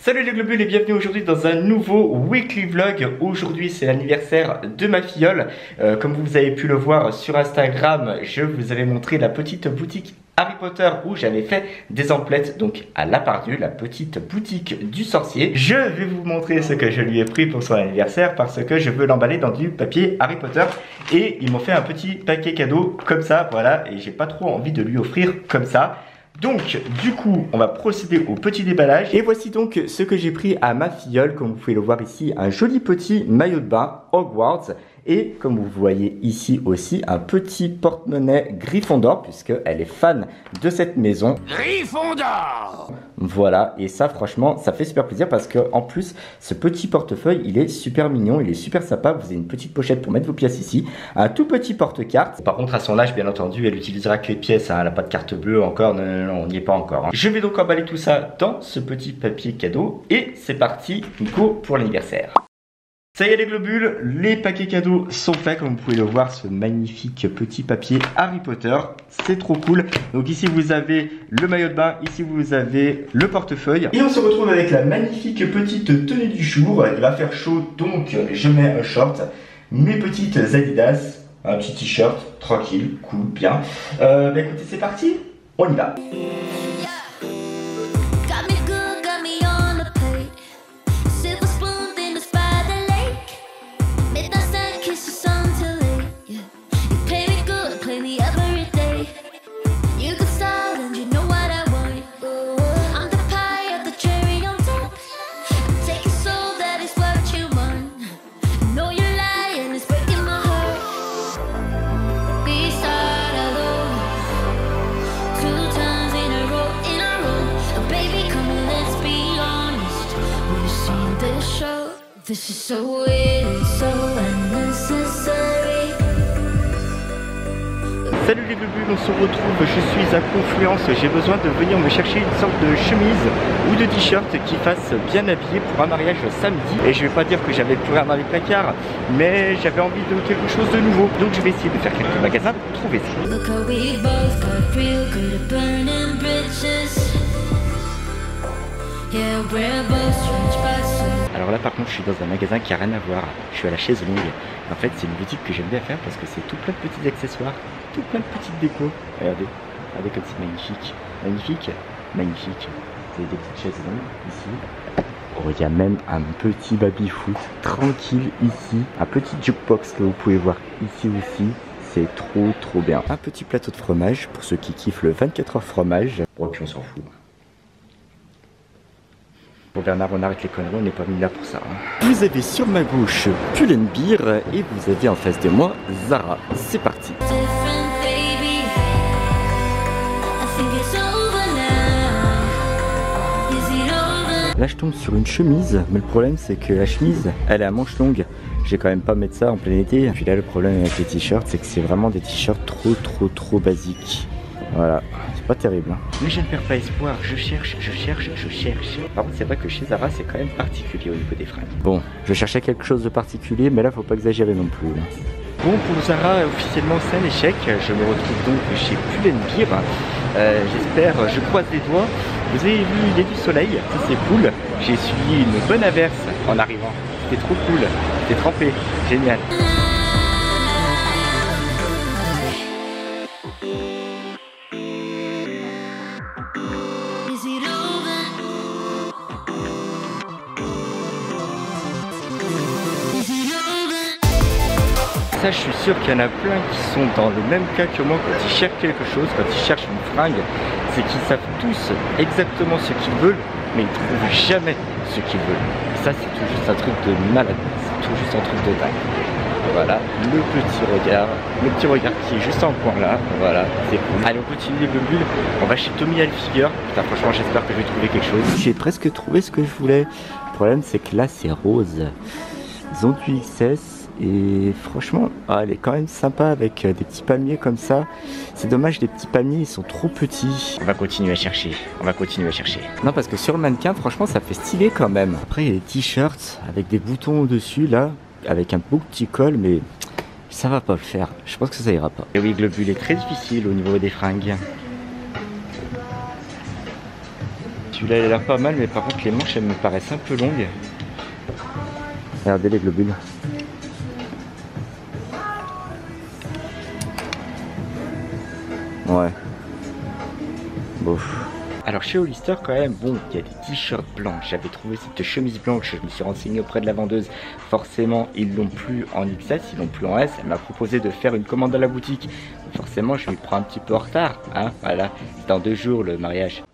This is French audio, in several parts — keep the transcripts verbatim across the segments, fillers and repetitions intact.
Salut les globules et bienvenue aujourd'hui dans un nouveau weekly vlog. Aujourd'hui c'est l'anniversaire de ma filleule. euh, Comme vous avez pu le voir sur Instagram, je vous avais montré la petite boutique Harry Potter où j'avais fait des emplettes, donc à La Pardue, la petite boutique du sorcier. Je vais vous montrer ce que je lui ai pris pour son anniversaire parce que je veux l'emballer dans du papier Harry Potter. Et ils m'ont fait un petit paquet cadeau comme ça, voilà, et j'ai pas trop envie de lui offrir comme ça. Donc du coup on va procéder au petit déballage. Et voici donc ce que j'ai pris à ma filleule. Comme vous pouvez le voir ici, un joli petit maillot de bain Hogwarts. Et comme vous voyez ici aussi, un petit porte-monnaie Gryffondor, puisqu'elle est fan de cette maison. Gryffondor! Voilà, et ça franchement, ça fait super plaisir parce que en plus, ce petit portefeuille, il est super mignon, il est super sympa. Vous avez une petite pochette pour mettre vos pièces ici, un tout petit porte-carte. Par contre, à son âge, bien entendu, elle utilisera que les pièces, hein. Elle n'a pas de carte bleue encore, non, non, non, on n'y est pas encore. Hein. Je vais donc emballer tout ça dans ce petit papier cadeau et c'est parti, go pour l'anniversaire. Ça y est les globules, les paquets cadeaux sont faits, comme vous pouvez le voir, ce magnifique petit papier Harry Potter, c'est trop cool. Donc ici vous avez le maillot de bain, ici vous avez le portefeuille. Et on se retrouve avec la magnifique petite tenue du jour. Il va faire chaud donc je mets un short, mes petites Adidas, un petit t-shirt, tranquille, cool, bien. Euh, bah écoutez c'est parti, on y va. This is so weird, so unnecessary. Salut les globules, on se retrouve, je suis à Confluence, j'ai besoin de venir me chercher une sorte de chemise ou de t-shirt qui fasse bien habillé pour un mariage samedi. Et je vais pas dire que j'avais plus rien dans les placards, mais j'avais envie de quelque chose de nouveau. Donc je vais essayer de faire quelques magasins pour trouver ça. Look how we both got real good at burning bridges. Yeah, we're both strange but so. Alors là par contre je suis dans un magasin qui a rien à voir. Je suis à la chaise longue. En fait c'est une boutique que j'aime bien faire parce que c'est tout plein de petits accessoires, tout plein de petites décos. Regardez, regardez comme c'est magnifique. Magnifique, magnifique. Vous avez des petites chaises longues ici. Oh, il y a même un petit baby-foot tranquille ici. Un petit jukebox que vous pouvez voir ici aussi. C'est trop trop bien. Un petit plateau de fromage pour ceux qui kiffent le vingt-quatre heures fromage. Bon et puis on s'en fout. Bon Bernard, on arrête les conneries, on n'est pas mis là pour ça. Hein. Vous avez sur ma gauche Pull&Bear et vous avez en face de moi Zara. C'est parti. Là je tombe sur une chemise, mais le problème c'est que la chemise, elle est à manches longues. Je vais quand même pas mettre ça en plein été. Et puis là le problème avec les t-shirts, c'est que c'est vraiment des t-shirts trop trop trop basiques. Voilà, c'est pas terrible. Hein. Mais je ne perds pas espoir, je cherche, je cherche, je cherche. Par contre, c'est vrai que chez Zara, c'est quand même particulier au niveau des fringues. Bon, je cherchais quelque chose de particulier, mais là, faut pas exagérer non plus. Hein. Bon, pour Zara, officiellement, c'est un échec. Je me retrouve donc chez Pull&Bear. Euh, J'espère, je croise les doigts. Vous avez vu, il y a du soleil, ça c'est cool. J'ai suivi une bonne averse en arrivant. C'était trop cool, c'était trempé, génial. Ça, je suis sûr qu'il y en a plein qui sont dans le même cas que moi quand ils cherchent quelque chose, quand ils cherchent une fringue, c'est qu'ils savent tous exactement ce qu'ils veulent, mais ils ne trouvent jamais ce qu'ils veulent. Et ça, c'est tout juste un truc de malade, c'est tout juste un truc de dingue. Voilà, le petit regard, le petit regard qui est juste en coin là, voilà, c'est cool. Allez, on continue les globules, on va chez Tommy Hilfiger. Putain, franchement, j'espère que je vais trouver quelque chose. J'ai presque trouvé ce que je voulais. Le problème, c'est que là, c'est rose. Ils ont du X S. Et franchement, ah, elle est quand même sympa avec des petits palmiers comme ça. C'est dommage, les petits palmiers ils sont trop petits. On va continuer à chercher, on va continuer à chercher. Non parce que sur le mannequin, franchement ça fait stylé quand même. Après il y a des t-shirts avec des boutons au dessus là, avec un beau petit col, mais ça va pas le faire. Je pense que ça ira pas. Et oui, Globule est très difficile au niveau des fringues. Celui-là il a l'air pas mal, mais par contre les manches elles me paraissent un peu longues. Regardez les globules. Ouais. Bof. Alors chez Hollister quand même, bon, il y a des t-shirts blancs. J'avais trouvé cette chemise blanche, je me suis renseigné auprès de la vendeuse. Forcément, ils l'ont plus en X S, ils l'ont plus en S. Elle m'a proposé de faire une commande à la boutique. Forcément, je lui prends un petit peu en retard, hein, voilà. C'est dans deux jours le mariage.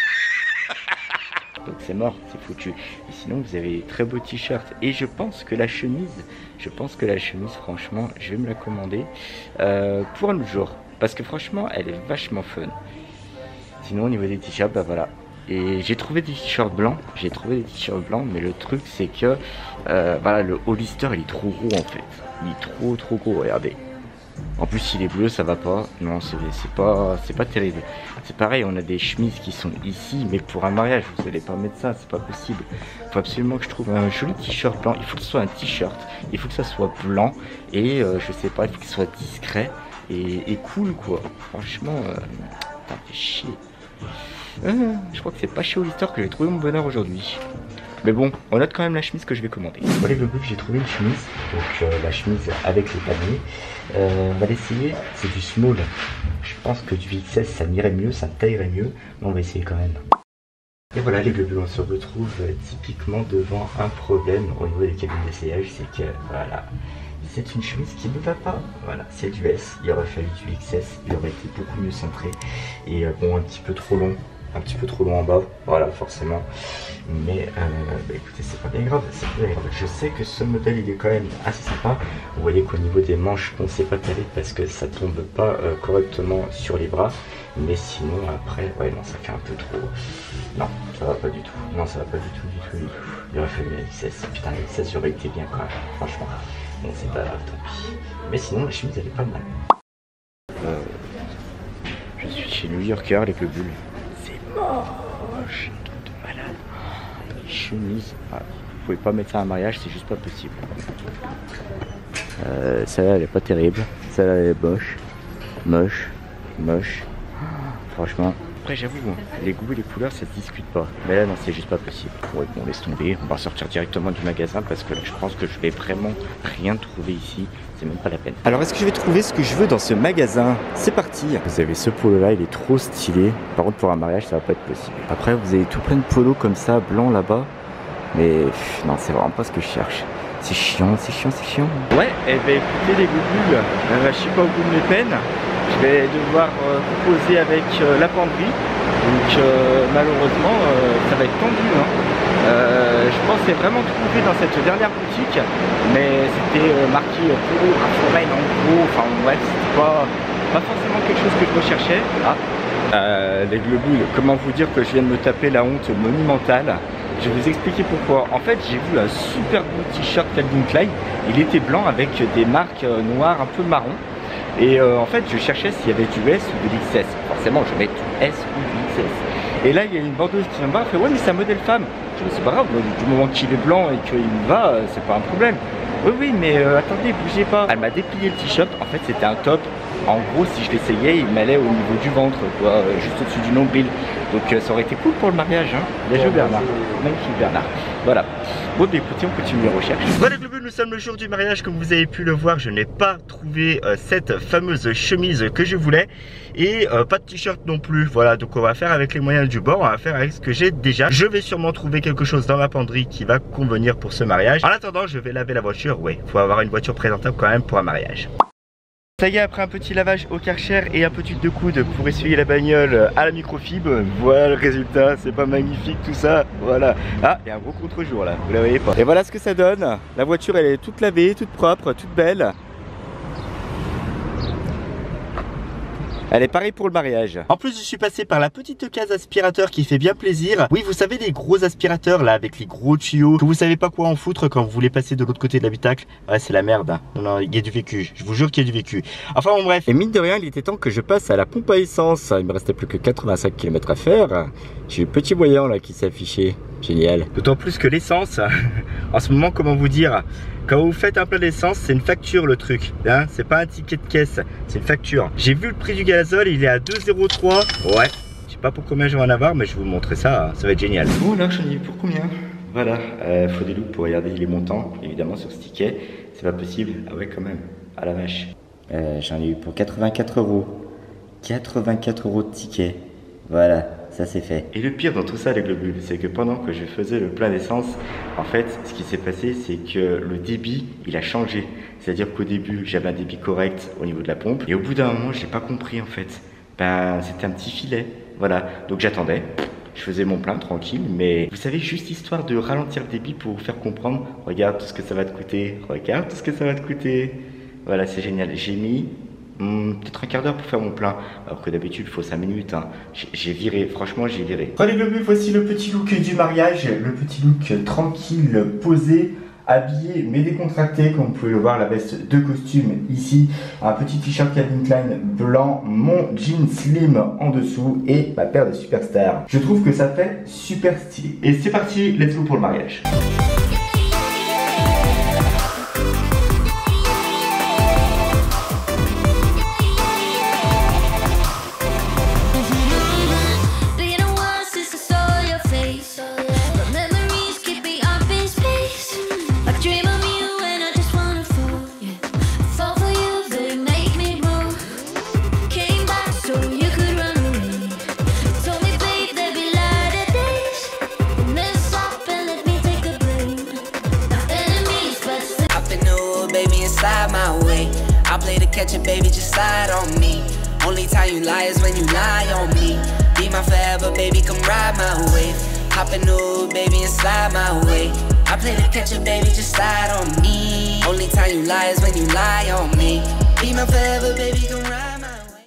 Donc c'est mort, c'est foutu. Et sinon, vous avez des très beaux t-shirts. Et je pense que la chemise, je pense que la chemise, franchement, je vais me la commander euh, pour un autre jour. Parce que franchement, elle est vachement fun. Sinon au niveau des t-shirts, bah voilà. Et j'ai trouvé des t-shirts blancs, j'ai trouvé des t-shirts blancs, mais le truc c'est que euh, voilà, le Hollister il est trop gros en fait. Il est trop trop gros, regardez. En plus il est bleu, ça va pas. Non, c'est pas c'est pas terrible. C'est pareil, on a des chemises qui sont ici, mais pour un mariage, vous allez pas mettre ça, c'est pas possible. Faut absolument que je trouve un joli t-shirt blanc. Il faut que ce soit un t-shirt, il faut que ça soit blanc et euh, je sais pas, il faut qu'il soit discret et, et cool quoi. Franchement, euh, putain, fait chier. Euh, je crois que c'est pas chez Hollister que j'ai trouvé mon bonheur aujourd'hui. Mais bon, on note quand même la chemise que je vais commander. Bon les globules, j'ai trouvé une chemise. Donc euh, la chemise avec les paniers. Euh, on va l'essayer, c'est du small. Je pense que du X S ça m'irait mieux, ça me taillerait mieux. Mais on va essayer quand même. Et voilà les globules, on se retrouve euh, typiquement devant un problème au niveau des cabines d'essayage. C'est que voilà, c'est une chemise qui ne va pas. Voilà, c'est du S. Il aurait fallu du X S, il aurait été beaucoup mieux centré. Et euh, bon, un petit peu trop long. Un petit peu trop long en bas, voilà forcément. Mais euh, bah écoutez, c'est pas bien grave, c'est pas bien grave. Je sais que ce modèle il est quand même assez sympa. Vous voyez qu'au niveau des manches, bon c'est pas terrible parce que ça tombe pas euh, correctement sur les bras. Mais sinon après, ouais non ça fait un peu trop. Non, ça va pas du tout. Non ça va pas du tout, du tout, du tout. Il aurait fallu un X S. Putain, le X S aurait été bien quand même, franchement. Bon c'est pas grave, tant pis. Mais sinon la chemise elle est pas mal. Euh, je suis chez New Yorker avec le bulle. Moche, truc de malade. Les chemises, ah, vous pouvez pas mettre ça à un mariage, c'est juste pas possible. Euh, celle-là elle est pas terrible, celle-là elle est moche, moche, moche. Franchement. Après j'avoue, les goûts et les couleurs ça se discute pas. Mais là non, c'est juste pas possible. Ouais bon, laisse tomber, on va sortir directement du magasin parce que là je pense que je vais vraiment rien trouver ici. C'est même pas la peine. Alors est-ce que je vais trouver ce que je veux dans ce magasin? C'est parti. Vous avez ce polo là, il est trop stylé. Par contre pour un mariage ça va pas être possible. Après vous avez tout plein de polos comme ça, blanc là-bas. Mais pff, non, c'est vraiment pas ce que je cherche. C'est chiant, c'est chiant, c'est chiant. Ouais, et bah écoutez les globules, euh, je suis pas au bout de mes peines. Je vais devoir euh, composer avec euh, la penderie. Donc euh, malheureusement euh, ça va être tendu. Hein. Euh, je pensais vraiment trouver dans cette dernière boutique, mais c'était euh, marqué pour Rafouraine en gros. Enfin bref, c'était pas, pas forcément quelque chose que je recherchais. Ah. Euh, les globules, comment vous dire que je viens de me taper la honte monumentale? Je vais vous expliquer pourquoi. En fait, j'ai vu un super beau t-shirt Calvin Klein. Il était blanc avec des marques euh, noires un peu marron. Et euh, en fait, je cherchais s'il y avait du S ou de l'X S. Forcément, je vais mettre du S ou du X S. Et là, il y a une vendeuse qui vient me voir, elle fait ouais, mais c'est un modèle femme. Je dis c'est pas grave, du moment qu'il est blanc et qu'il me va, c'est pas un problème. Oui, oui, mais euh, attendez, bougez pas. Elle m'a déplié le t-shirt. En fait, c'était un top. En gros, si je l'essayais, il m'allait au niveau du ventre, quoi, euh, juste au-dessus du nombril. Donc euh, ça aurait été cool pour le mariage, hein. Bien joué Bernard, magnifique Bernard. Voilà. Bon, bah écoutez, on continue les recherches. Voilà, globules, nous sommes le jour du mariage. Comme vous avez pu le voir, je n'ai pas trouvé euh, cette fameuse chemise que je voulais. Et euh, pas de t-shirt non plus. Voilà, donc on va faire avec les moyens du bord, on va faire avec ce que j'ai déjà. Je vais sûrement trouver quelque chose dans ma penderie qui va convenir pour ce mariage. En attendant, je vais laver la voiture. Ouais, faut avoir une voiture présentable quand même pour un mariage. Ça y est, après un petit lavage au Karcher et un petit de coude pour essuyer la bagnole à la microfibre, voilà le résultat, c'est pas magnifique tout ça, voilà. Ah, il y a un gros contre-jour là, vous la voyez pas. Et voilà ce que ça donne, la voiture elle est toute lavée, toute propre, toute belle. Elle est pareille pour le mariage. En plus, je suis passé par la petite case aspirateur qui fait bien plaisir. Oui, vous savez, les gros aspirateurs là avec les gros tuyaux que vous savez pas quoi en foutre quand vous voulez passer de l'autre côté de l'habitacle. Ouais, c'est la merde. Hein. Non, non, il y a du vécu. Je vous jure qu'il y a du vécu. Enfin, bon, bref. Et mine de rien, il était temps que je passe à la pompe à essence. Il me restait plus que quatre-vingt-cinq kilomètres à faire. J'ai le petit voyant là qui s'affichait. Génial. D'autant plus que l'essence, en ce moment, comment vous dire, quand vous faites un plein d'essence, c'est une facture le truc. Hein, c'est pas un ticket de caisse, c'est une facture. J'ai vu le prix du gazole, il est à deux zéro trois. Ouais, j'ai pas pour combien je vais en avoir, mais je vais vous montrer ça, ça va être génial. Bon là j'en ai eu pour combien? Voilà, euh, faut des loups pour regarder les montants, évidemment sur ce ticket, c'est pas possible. Ah ouais quand même, à la vache. Euh, j'en ai eu pour quatre-vingt-quatre euros. quatre-vingt-quatre euros de ticket. Voilà, ça c'est fait. Et le pire dans tout ça les globules, c'est que pendant que je faisais le plein d'essence, en fait ce qui s'est passé c'est que le débit il a changé. C'est-à-dire qu'au début j'avais un débit correct au niveau de la pompe, et au bout d'un moment j'ai pas compris en fait. Ben c'était un petit filet, voilà, donc j'attendais. Je faisais mon plein tranquille, mais vous savez, juste histoire de ralentir le débit pour vous faire comprendre. Regarde tout ce que ça va te coûter, regarde tout ce que ça va te coûter. Voilà, c'est génial. J'ai mis hmm, peut-être un quart d'heure pour faire mon plein, alors que d'habitude il faut cinq minutes. Hein. J'ai viré, franchement j'ai viré. Allez globules, voici le petit look du mariage, le petit look tranquille, posé, habillé mais décontracté, comme vous pouvez le voir, la veste de costume ici, un petit t-shirt Calvin Klein blanc, mon jean slim en dessous et ma paire de Superstar. Je trouve que ça fait super stylé. Et c'est parti, let's go pour le mariage. I'll play the catch it, baby, just slide on me. Only time you lie is when you lie on me. Be my forever, baby, come ride my wave. Hop in new, baby, and slide my way. I play the catch it, baby, just slide on me. Only time you lie is when you lie on me. Be my forever, baby, come ride.